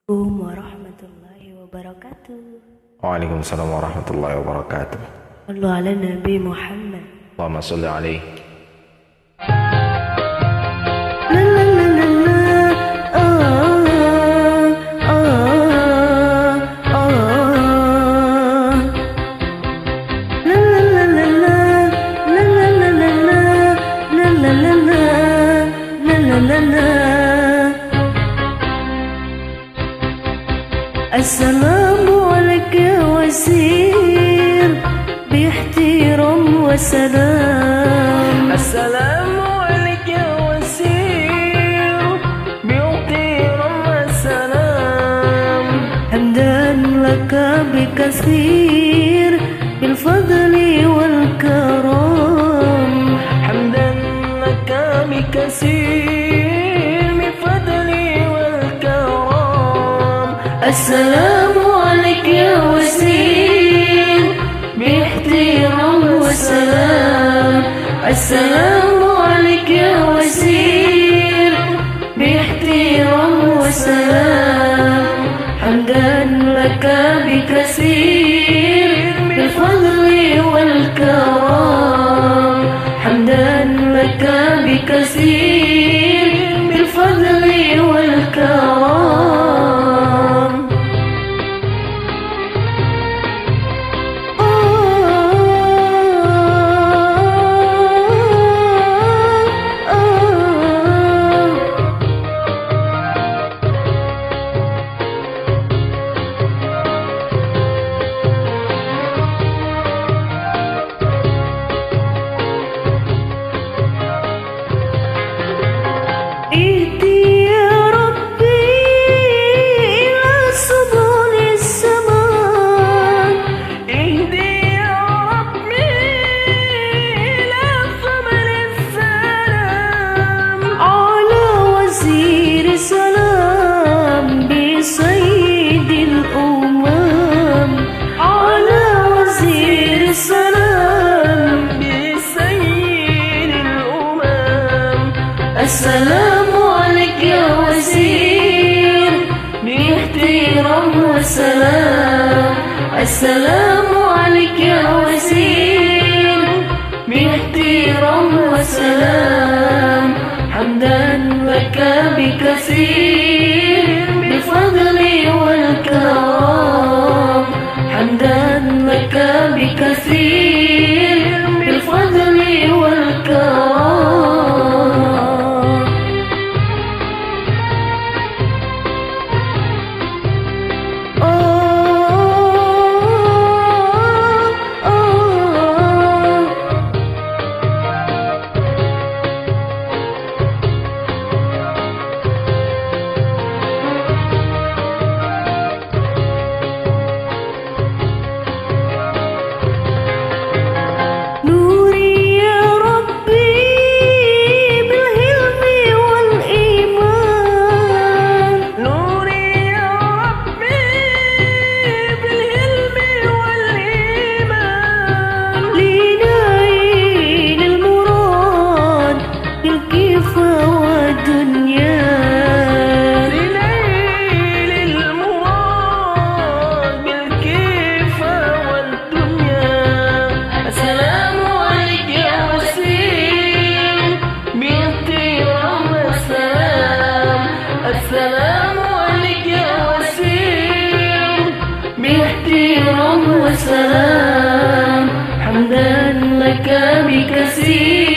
Assalamualaikum warahmatullahi wabarakatuh. Waalaikumsalam warahmatullahi wabarakatuh. Sallu ala Nabi Muhammad. Allahumma sholli alaihi. La la la la la. La la la la la. La la la la la. La la la la. La la la la. السلام عليك يا وزير باحترام وسلام. السلام عليك يا وزير باحترام وسلام. حمدا لك بكثير بالفضل والكرم. حمدا لك بكثير بالفضل والكرم. السلام عليك يا وزير باحترام وسلام. السلام عليك يا وزير باحترام وسلام. حمدا لك بكثير بالفضل والكرم. حمدا لك بكثير بالفضل والكرم. السلام عليك يا وزير باحترام وسلام. السلام عليك يا وزير باحترام وسلام. حمدا لك بكثير بالفضل والكرم. حمدا لك بكثير بالفضل والكرم. السلام عليك يا وزير باحترام وسلام. حمدا لك بكثير